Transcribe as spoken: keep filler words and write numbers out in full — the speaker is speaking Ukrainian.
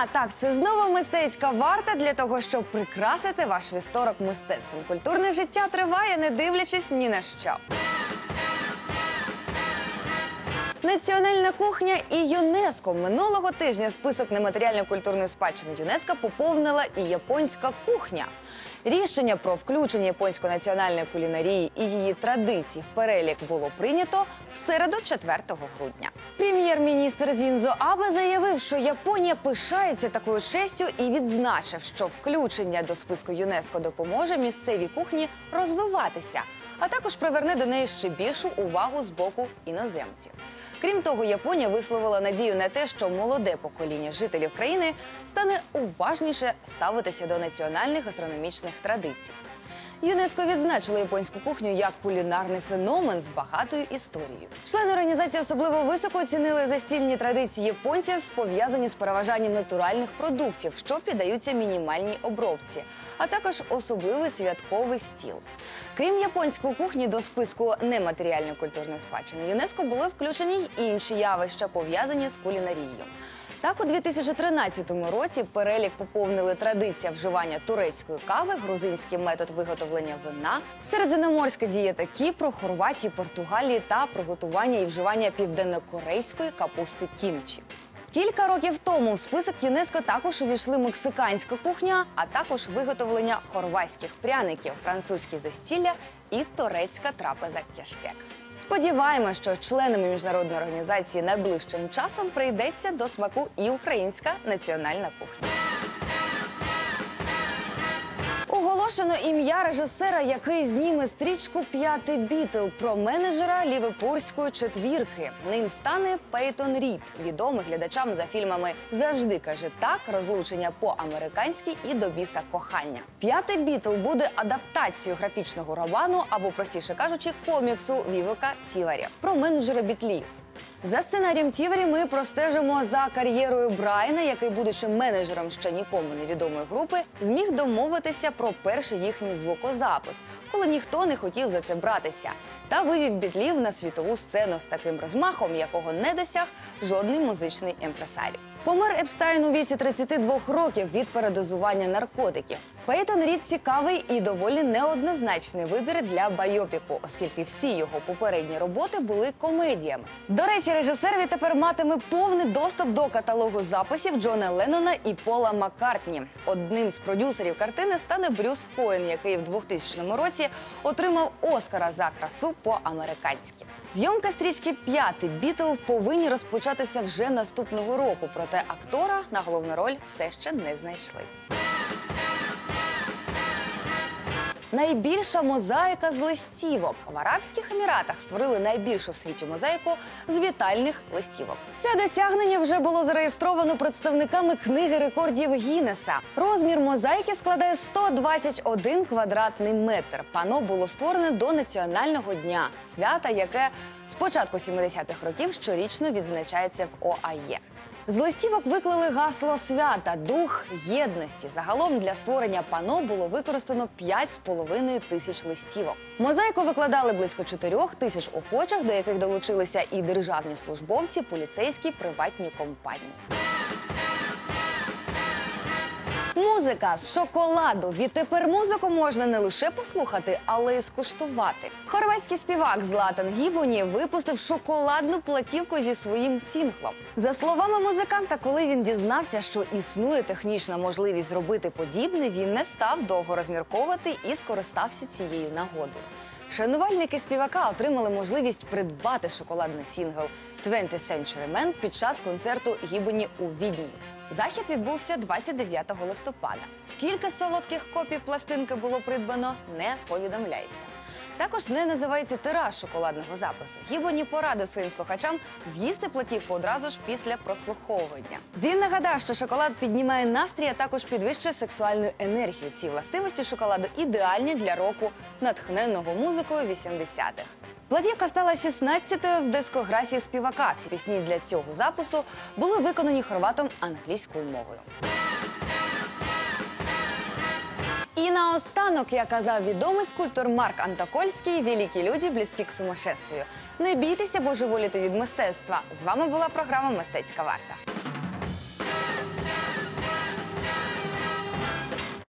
дня! Так, це знову мистецька варта для того, щоб прикрасити ваш вівторок мистецтвом. Культурне життя триває, не дивлячись ні на що. Національна кухня і ЮНЕСКО. Минулого тижня список нематеріальної культурної спадщини ЮНЕСКО поповнила і японська кухня. Рішення про включення японської національної кулінарії і її традицій в перелік було прийнято в середу, четвертого грудня. Прем'єр-міністр Зіндзо Абе заявив, що Японія пишається такою честю і відзначив, що включення до списку ЮНЕСКО допоможе місцевій кухні розвиватися, а також приверне до неї ще більшу увагу з боку іноземців. Крім того, Японія висловила надію на те, що молоде покоління жителів країни стане уважніше ставитися до національних гастрономічних традицій. ЮНЕСКО відзначило японську кухню як кулінарний феномен з багатою історією. Члени організації особливо високо оцінили застільні традиції японців, пов'язані з переважанням натуральних продуктів, що піддаються мінімальній обробці, а також особливий святковий стіл. Крім японської кухні, до списку нематеріальної культурної спадщини ЮНЕСКО були включені й інші явища, пов'язані з кулінарією. Так, у дві тисячі тринадцятому році перелік поповнили традиція вживання турецької кави, грузинський метод виготовлення вина, середземноморська дієта Кіпру, Хорватії, Португалії та приготування і вживання південнокорейської капусти кімчі. Кілька років тому в список ЮНЕСКО також увійшли мексиканська кухня, а також виготовлення хорватських пряників, французькі застілля і турецька трапеза кешкек. Сподіваємося, що членами міжнародної організації найближчим часом прийдеться до смаку і українська національна кухня. Оголошено ім'я режисера, який зніме стрічку «П'ятий Бітл» про менеджера ліверпульської четвірки. Ним стане Пейтон Рід, відомий глядачам за фільмами «Завжди каже так», «Розлучення по-американськи» і «До біса кохання». «П'ятий Бітл» буде адаптацією графічного роману, або, простіше кажучи, коміксу Вівека Тіварі про менеджера бітлів. За сценарієм Тіварі ми простежимо за кар'єрою Брайана, який, будучи менеджером ще нікому невідомої групи, зміг домовитися про перший їхній звукозапис, коли ніхто не хотів за це братися, та вивів бітлів на світову сцену з таким розмахом, якого не досяг жодний музичний імпресаріо. Помер Епстайн у віці тридцяти двох років від передозування наркотиків. Пейтон Рід – цікавий і доволі неоднозначний вибір для байопіку, оскільки всі його попередні роботи були комедіями. До речі, режисер відтепер матиме повний доступ до каталогу записів Джона Леннона і Пола Маккартні. Одним з продюсерів картини стане Брюс Коен, який в двохтисячному році отримав Оскара за красу по-американськи. Зйомка стрічки «П'ятий Бітл» повинні розпочатися вже наступного року, проте актора на головну роль все ще не знайшли. Найбільша мозаїка з листівок. В Арабських Еміратах створили найбільшу в світі мозаїку з вітальних листівок. Це досягнення вже було зареєстровано представниками книги рекордів Гіннеса. Розмір мозаїки складає сто двадцять один квадратний метр. Пано було створене до Національного дня – свята, яке з початку сімдесятих років щорічно відзначається в ОАЄ. З листівок виклали гасло свята «Дух єдності». Загалом для створення пано було використано п'ять з половиною тисяч листівок. Мозаїку викладали близько чотирьох тисяч охочих, до яких долучилися і державні службовці, поліцейські, приватні компанії. Музика з шоколаду. Відтепер музику можна не лише послухати, але й скуштувати. Хорватський співак Златан Гібоні випустив шоколадну платівку зі своїм сінглом. За словами музиканта, коли він дізнався, що існує технічна можливість зробити подібне, він не став довго розмірковувати і скористався цією нагодою. Шанувальники співака отримали можливість придбати шоколадний сінгл «twentieth Century Man» під час концерту Гібоні у Відні. Захід відбувся двадцять дев'ятого листопада. Скільки солодких копій пластинки було придбано, не повідомляється. Також не називається тираж шоколадного запису. Гібоні порадив своїм слухачам з'їсти платівку одразу ж після прослуховування. Він нагадав, що шоколад піднімає настрій, а також підвищує сексуальну енергію. Ці властивості шоколаду ідеальні для року, натхненного музикою вісімдесятих. Платівка стала шістнадцятою в дискографії співака. Всі пісні для цього запису були виконані хорватом англійською мовою. І наостанок, як казав відомий скульптор Марк Антокольський, «Великі люди близькі к сумасшествию». Не бійтеся божеволіти від мистецтва. З вами була програма «Мистецька варта».